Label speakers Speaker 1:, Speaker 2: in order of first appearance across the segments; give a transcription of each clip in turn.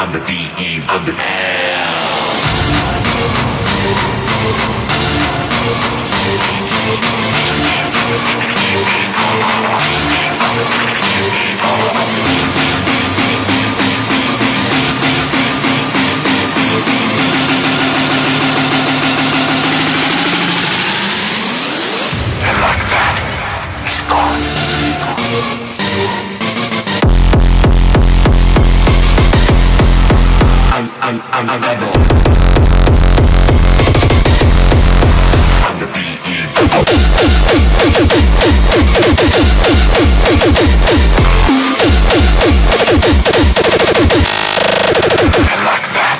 Speaker 1: I'm the DE, I'm the and like that, it's gone. I'm level. I'm the DE. And like that,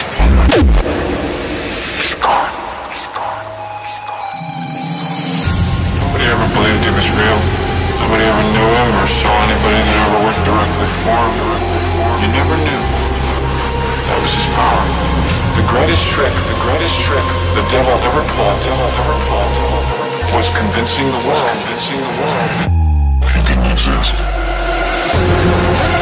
Speaker 1: he's gone. He's gone. He's gone. Nobody ever believed he was real. Nobody ever knew him or saw anybody that ever worked directly for him. You never knew. That was his power. The greatest trick the devil ever pulled was convincing the world that he didn't exist.